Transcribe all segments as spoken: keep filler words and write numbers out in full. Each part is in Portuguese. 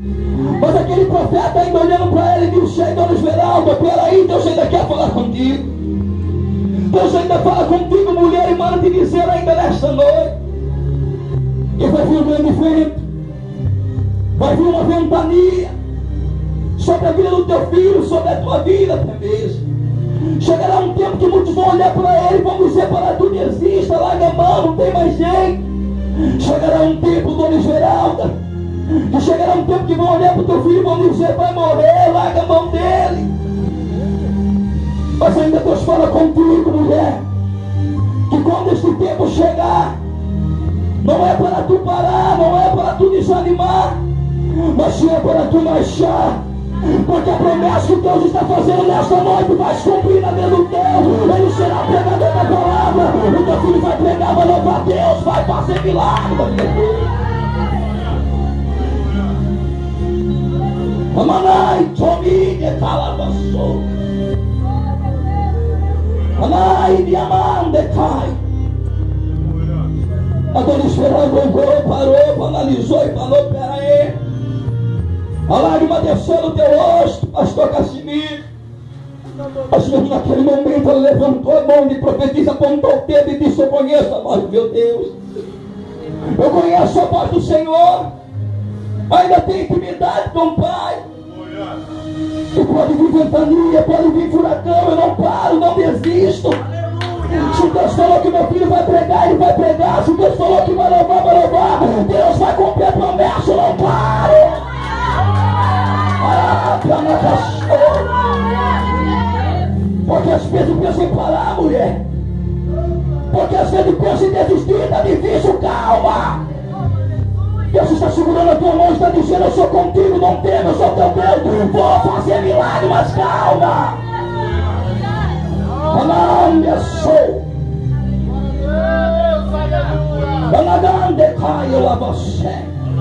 Mas aquele profeta ainda olhando para ele e disse: Dona Esmeralda, peraí, Deus ainda quer falar contigo. Deus ainda fala contigo, mulher, e manda te dizer ainda nesta noite. E vai vir um grande vento, vai vir uma ventania sobre a vida do teu filho, sobre a tua vida até mesmo. Chegará um tempo que muitos vão olhar para ele e vão dizer: para tu desista, larga a mão, não tem mais jeito. Chegará um tempo, Dona Esmeralda, que chegará um tempo que vão olhar para o teu filho e vão dizer: vai morrer, larga a mão dele. Mas ainda Deus fala contigo, mulher, que quando este tempo chegar, não é para tu parar, não é para tu desanimar, mas sim é para tu marchar. Porque a promessa que Deus está fazendo nesta noite vai se cumprir na vida do teu. Ele será pregador da palavra. O teu filho vai pregar, vai louvar a Deus, vai fazer milagre. Amanai, Tomi, de Calabasou. Amanai, Diamante, Cai. A Dona Esmeralda olhou, parou, analisou e falou: peraí. A lágrima desceu no teu rosto, pastor Cassimiro. Mas mesmo naquele momento ela levantou a mão e profetiza, apontou o dedo e disse: eu conheço a voz do meu Deus. Eu conheço a voz do Senhor. Ainda tem intimidade com o Pai. E pode vir ventania, pode vir furacão, eu não paro, não desisto. Se Deus falou que meu filho vai pregar, ele vai pregar. Se Deus falou que vai louvar, vai louvar. Deus vai cumprir a promessa, eu não paro. Porque às vezes pensa em parar, mulher. Porque às vezes pensa em desistir, está difícil, calma. Deus está segurando a tua mão, está dizendo: eu sou contigo, não tema, eu sou teu Deus, vou fazer milagre, mas calma. Ananda sou. Anagande caio a você.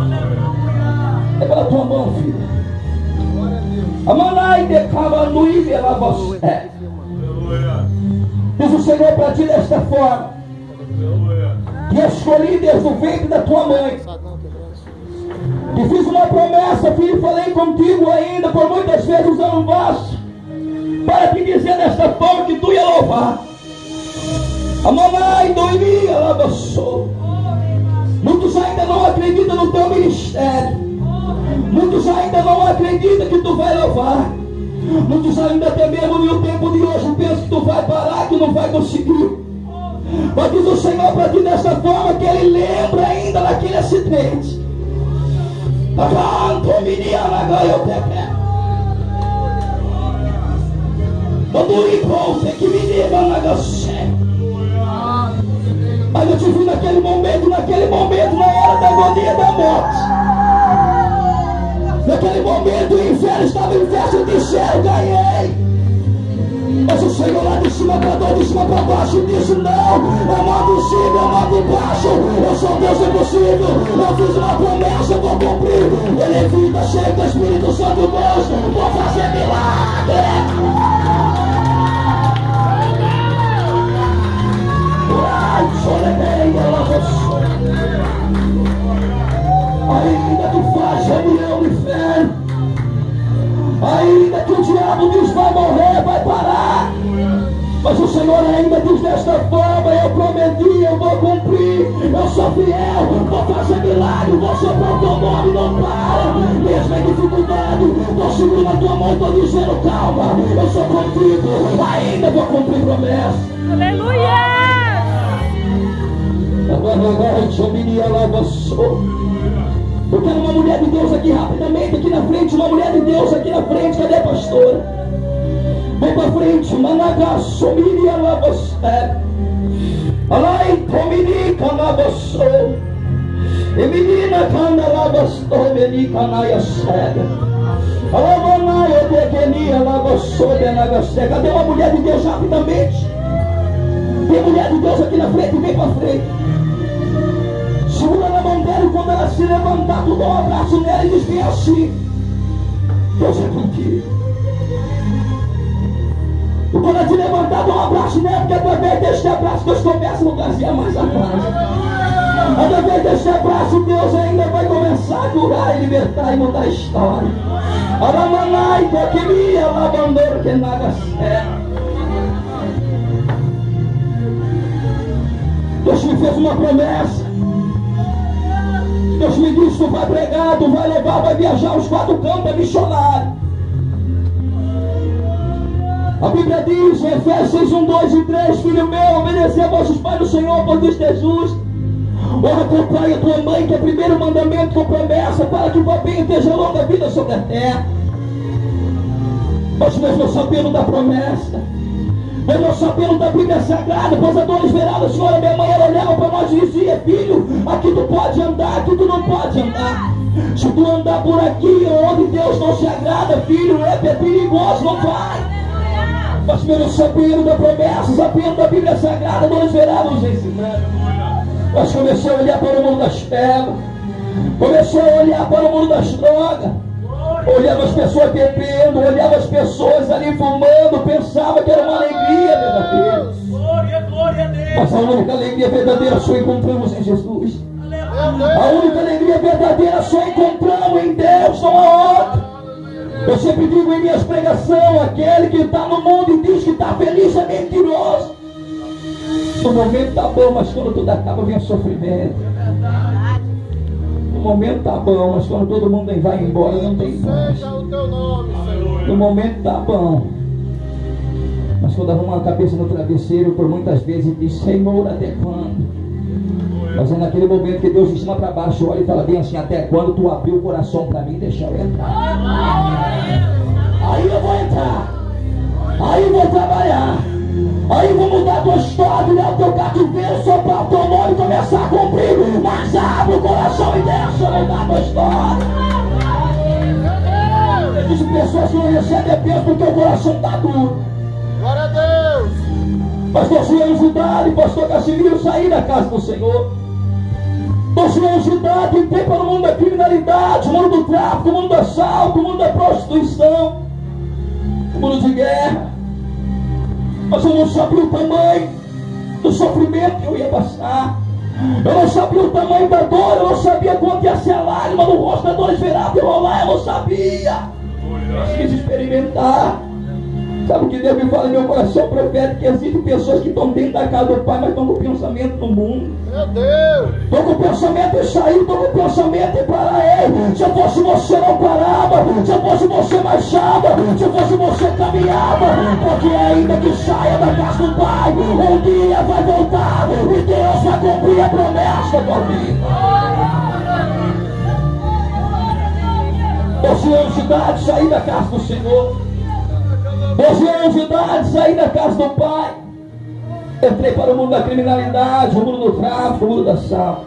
É pela tua mão, filho. Amanai de Cavanui pela você. Diz o Senhor para ti desta forma: que escolhi desde o ventre da tua mãe, que fiz uma promessa, filho, falei contigo ainda por muitas vezes usando vaso, para te dizer desta forma que tu ia louvar. Amanai doiria lavassou. Muitos ainda não acreditam no teu ministério. Muitos ainda não acreditam que tu vai louvar. Muitos ainda até mesmo no tempo de hoje pensam que tu vai parar, que não vai conseguir. Mas diz o Senhor para ti desta forma que Ele lembra ainda daquele acidente. Mas eu te vi naquele momento, naquele momento, na hora da agonia da morte. Naquele momento o inferno estava em festa e disseram: ganhei. Mas o Senhor lá de cima para baixo, de cima para baixo, disse: não, é mão de cima, é mão de baixo. Eu sou Deus impossível, eu fiz uma promessa, eu vou cumprir. Ele é vida cheia do Espírito Santo Deus, vou fazer milagre. Ainda que faz reunião do inferno, ainda que o diabo diz vai morrer, vai parar, mas o Senhor ainda diz desta forma: eu prometi, eu vou cumprir, eu sou fiel, vou fazer milagre, vou soprar o teu nome, não para. Mesmo em dificuldade, estou segurando a tua mão, estou dizendo: calma, eu sou contigo, ainda vou cumprir promessa. Aleluia! Eu quero uma mulher de Deus aqui rapidamente, aqui na frente, uma mulher de Deus aqui na frente. Cadê a pastora? Vem pra frente. Managaçomiria lavocé. Alai comini canabaçou. E menina cana lavastou, menica naia cega. Alavanaia pequenia lavastou, benagacé. Cadê uma mulher de Deus rapidamente? Tem mulher de Deus aqui na frente, vem pra frente. Segura na mão dela e quando ela se levantar, tu dá um abraço nela e diz bem assim: Deus é contigo. E quando ela te levantar, dá um abraço nela, porque através deste abraço Deus começa a trazer mais a paz. Através desse abraço, Deus ainda vai começar a curar e libertar e mudar a história. Aramanai, Toquimia, Labandor, que nada serve. Deus me fez uma promessa. Deus me disse: tu vai pregar, tu vai levar, vai viajar os quatro cantos, é missionário. A Bíblia diz em Efésios seis, um, dois e três: filho meu, obedecer a vossos pais do Senhor, pois isto é justo. Honra teu pai e a tua mãe, que é o primeiro mandamento com promessa, para que vá bem e esteja longa vida sobre a terra. Mas nós não sabemos da promessa, nós não sabemos da Bíblia Sagrada, pois a dona Esmeralda, a senhora, minha mãe, ela olhava para nós e dizia: filho, aqui tu pode andar, aqui tu não pode andar. Se tu andar por aqui, onde Deus não se agrada, filho, é perigoso, não vai. Mas pelo sabendo da promessa, sabendo da Bíblia Sagrada, dona Esmeralda nos ensinando. Nós começamos a olhar para o mundo das pedras, começamos a olhar para o mundo das drogas, olhava as pessoas bebendo, olhava as pessoas ali fumando, pensava que era uma alegria verdadeira. Glória, glória a Deus. Mas a única alegria verdadeira só encontramos em Jesus. A única alegria verdadeira só encontramos em Deus, não há outra. Eu sempre digo em minhas pregações: aquele que está no mundo e diz que está feliz é mentiroso. No momento está bom, mas quando tudo acaba vem o sofrimento. No momento está bom, mas quando todo mundo vai embora não tem paz. No momento está bom, mas quando arruma a cabeça no travesseiro, por muitas vezes diz: Senhor, até quando? Mas é naquele momento que Deus de cima para baixo olha e fala bem assim: até quando tu abriu o coração para mim, deixa eu entrar. Aí eu vou entrar, aí eu vou trabalhar, aí vou mudar a tua história, olhar o teu cativeiro, soprar o teu nome e começar a cumprir. Mas abre o coração e deixa eu mudar a tua história. Existem pessoas que não recebem a Deus porque o coração está duro. Glória a Deus. Mas nós viemos ajudar e pastor Cassimiro sair da casa do Senhor. Nós viemos ajudar quem tem para o mundo da criminalidade, o mundo do tráfico, o mundo do assalto, o mundo da prostituição, o mundo de guerra. Mas eu não sabia o tamanho do sofrimento que eu ia passar. Eu não sabia o tamanho da dor. Eu não sabia quanto ia ser a lágrima no rosto da dona Esmeralda e rolar. Eu não sabia. Eu quis experimentar. Sabe o que Deus me fala em meu coração profético? Que existem pessoas que estão dentro da casa do Pai, mas estão com o pensamento no mundo. Meu Deus! Estou com o pensamento em sair, estou com o pensamento em parar. Ei, se eu fosse você não parava, se eu fosse você marchava, se eu fosse você caminhava, porque ainda que saia da casa do Pai, um dia vai voltar e Deus vai cumprir a promessa da tua vida. doze anos de idade, sair da casa do Senhor. doze anos de idade, saí da casa do Pai. Entrei para o mundo da criminalidade, o mundo do tráfico, o mundo da assalto.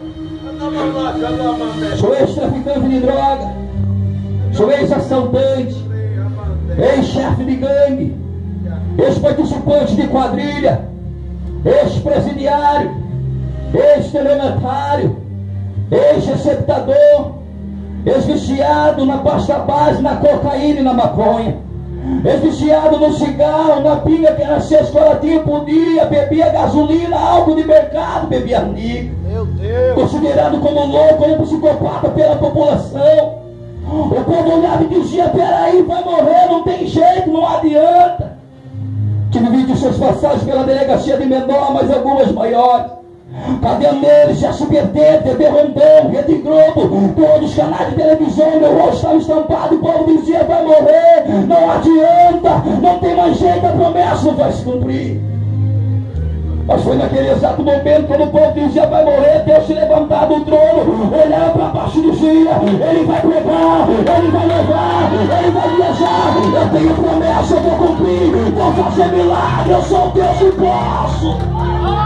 Sou ex-traficante de droga, sou ex-assaltante, ex-chefe de gangue, ex-participante de quadrilha, ex-presidiário, ex-telematário, ex-receptador, ex-viciado na pasta base, na cocaína e na maconha. Ex-viciado no cigarro, na pinga que era seis colatinhos por dia, bebia gasolina, álcool de mercado, bebia níquel. Meu Deus! Considerado como louco, como psicopata pela população. O povo olhava e dizia: peraí, vai morrer, não tem jeito, não adianta. Tive vinte e seis passagens pela delegacia de menor, mas algumas maiores. Caminhoneiros, S B T, T V Rondão, Rede Globo, todos os canais de televisão, meu rosto estava estampado, o povo dizia: vai morrer, não adianta, não tem mais jeito, a promessa não vai se cumprir. Mas foi naquele exato momento, quando o povo dizia: vai morrer, Deus se levantar do trono, olhava para baixo e dizia: ele vai pregar, ele vai levar, ele vai viajar, eu tenho promessa, eu vou cumprir, vou fazer milagre, eu sou o Deus que posso.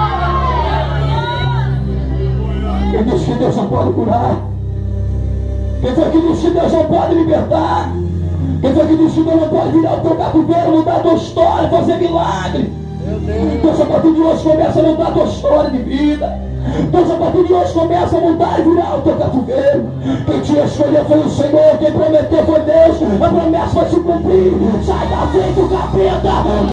Quem disse que Deus não pode curar? Quem foi que disse que Deus não pode libertar? Quem foi que disse que Deus não pode virar o teu cativeiro, mudar a tua história, fazer milagre? Deus a partir de hoje começa a mudar a tua história de vida. Deus a partir de hoje começa a mudar e virar o teu cativeiro. Quem te escolheu foi o Senhor, quem prometeu foi Deus. A promessa vai se cumprir. Sai da frente do capeta.